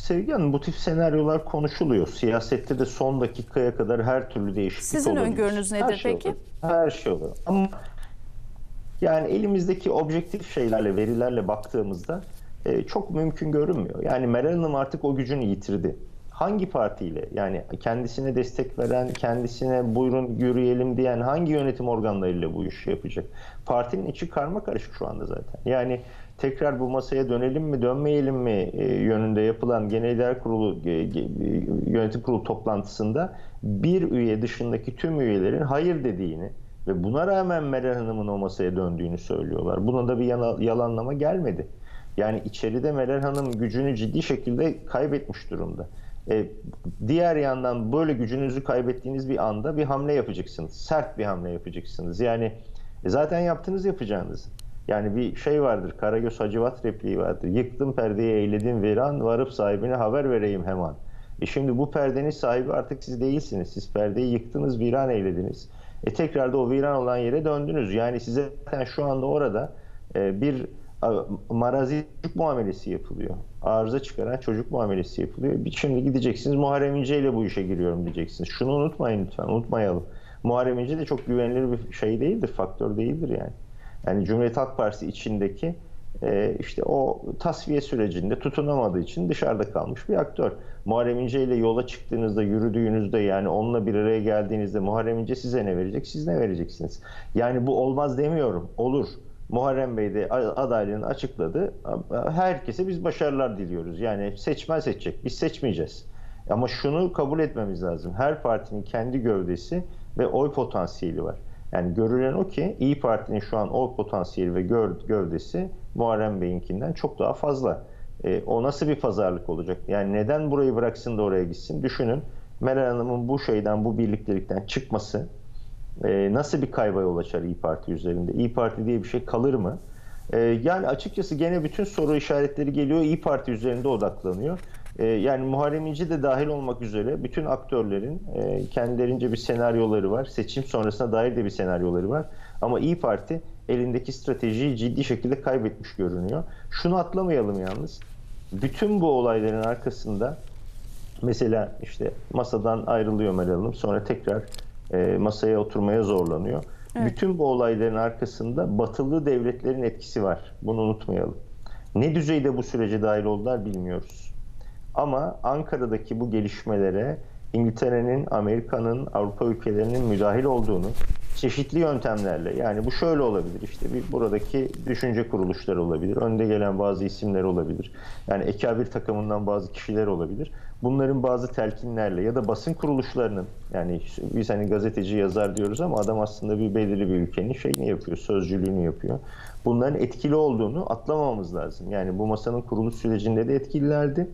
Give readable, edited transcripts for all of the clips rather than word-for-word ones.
Sevgi Hanım, bu tip senaryolar konuşuluyor. Siyasette de son dakikaya kadar her türlü değişiklik Sizin olabilir. öngörünüz Her nedir şey peki? olur. Her şey olur. Ama yani elimizdeki objektif şeylerle, verilerle baktığımızda çok mümkün görünmüyor. Yani Meral Hanım artık o gücünü yitirdi. Hangi partiyle, yani kendisine destek veren, kendisine buyurun yürüyelim diyen hangi yönetim organlarıyla bu işi yapacak? Partinin içi karmakarışık şu anda zaten. Yani tekrar bu masaya dönelim mi, dönmeyelim mi yönünde yapılan Genel İdare Kurulu, Yönetim Kurulu toplantısında bir üye dışındaki tüm üyelerin hayır dediğini ve buna rağmen Meral Hanım'ın o masaya döndüğünü söylüyorlar. Buna da bir yalanlama gelmedi. Yani içeride Meral Hanım gücünü ciddi şekilde kaybetmiş durumda. Diğer yandan böyle gücünüzü kaybettiğiniz bir anda bir hamle yapacaksınız. Sert bir hamle yapacaksınız. Yani zaten yaptınız yapacağınız. Yani bir şey vardır, Karagöz Hacivat repliği vardır. Yıktım perdeyi eyledim viran, varıp sahibine haber vereyim hemen. Şimdi bu perdenin sahibi artık siz değilsiniz. Siz perdeyi yıktınız, viran eylediniz. Tekrar da o viran olan yere döndünüz. Yani size zaten şu anda orada bir marazi çocuk muamelesi yapılıyor. Arıza çıkaran çocuk muamelesi yapılıyor. Şimdi gideceksiniz Muharrem İnce ile bu işe giriyorum diyeceksiniz. Şunu unutmayın lütfen, unutmayalım. Muharrem İnce de çok güvenilir bir şey değildir, faktör değildir yani. Yani Cumhuriyet Halk Partisi içindeki işte o tasfiye sürecinde tutunamadığı için dışarıda kalmış bir aktör. Muharrem İnce ile yola çıktığınızda, yürüdüğünüzde, yani onunla bir araya geldiğinizde Muharrem İnce size ne verecek, siz ne vereceksiniz? Yani bu olmaz demiyorum, olur. Muharrem Bey de adaylığını açıkladı. Herkese biz başarılar diliyoruz. Yani seçmen seçecek, biz seçmeyeceğiz. Ama şunu kabul etmemiz lazım. Her partinin kendi gövdesi ve oy potansiyeli var. Yani görülen o ki İyi Parti'nin şu an oy potansiyeli ve gövdesi Muharrem Bey'inkinden çok daha fazla. O nasıl bir pazarlık olacak? Yani neden burayı bıraksın da oraya gitsin? Düşünün, Meral Hanım'ın bu şeyden, bu birliktelikten çıkması nasıl bir kayba yol açar İyi Parti üzerinde? İyi Parti diye bir şey kalır mı? Yani açıkçası gene bütün soru işaretleri geliyor, İyi Parti üzerinde odaklanıyor. Yani Muharrem İnce de dahil olmak üzere bütün aktörlerin kendilerince bir senaryoları var. Seçim sonrasına dair de bir senaryoları var. Ama İyi Parti elindeki stratejiyi ciddi şekilde kaybetmiş görünüyor. Şunu atlamayalım yalnız. Bütün bu olayların arkasında mesela işte masadan ayrılıyor Meral Hanım, sonra tekrar masaya oturmaya zorlanıyor. Evet. Bütün bu olayların arkasında batılı devletlerin etkisi var. Bunu unutmayalım. Ne düzeyde bu sürece dahil oldular bilmiyoruz. Ama Ankara'daki bu gelişmelere İngiltere'nin, Amerika'nın, Avrupa ülkelerinin müdahil olduğunu çeşitli yöntemlerle, yani bu şöyle olabilir, işte bir buradaki düşünce kuruluşları olabilir, önde gelen bazı isimler olabilir, yani ekabir takımından bazı kişiler olabilir. Bunların bazı telkinlerle ya da basın kuruluşlarının, yani biz hani gazeteci yazar diyoruz ama adam aslında bir belirli bir ülkenin şeyini yapıyor, sözcülüğünü yapıyor. Bunların etkili olduğunu atlamamamız lazım. Yani bu masanın kuruluş sürecinde de etkililerdi.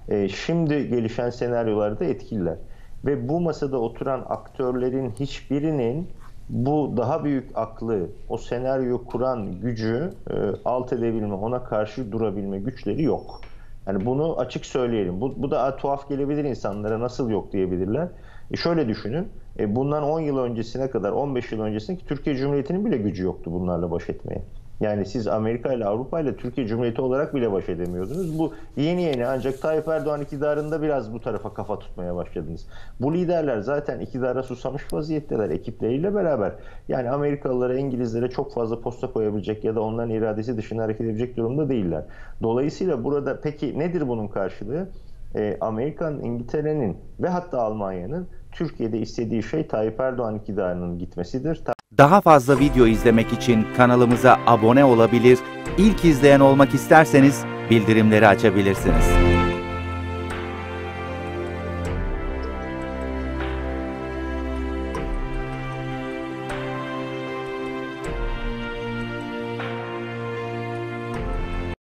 Şimdi gelişen senaryolarda etkililer. Ve bu masada oturan aktörlerin hiçbirinin bu daha büyük aklı, o senaryoyu kuran gücü alt edebilme, ona karşı durabilme güçleri yok. Yani bunu açık söyleyelim. Bu da tuhaf gelebilir insanlara, nasıl yok diyebilirler. Şöyle düşünün, bundan 10 yıl öncesine kadar, 15 yıl öncesine ki Türkiye Cumhuriyeti'nin bile gücü yoktu bunlarla baş etmeye. Yani siz Amerika ile Avrupa ile Türkiye Cumhuriyeti olarak bile baş edemiyordunuz. Bu yeni ancak Tayyip Erdoğan iktidarında biraz bu tarafa kafa tutmaya başladınız. Bu liderler zaten iktidara susamış vaziyetteler ekipleriyle beraber. Yani Amerikalılara, İngilizlere çok fazla posta koyabilecek ya da onların iradesi dışında hareket edebilecek durumda değiller. Dolayısıyla burada peki nedir bunun karşılığı? Amerika'nın, İngiltere'nin ve hatta Almanya'nın Türkiye'de istediği şey Tayyip Erdoğan iktidarının gitmesidir. Daha fazla video izlemek için kanalımıza abone olabilir, ilk izleyen olmak isterseniz bildirimleri açabilirsiniz.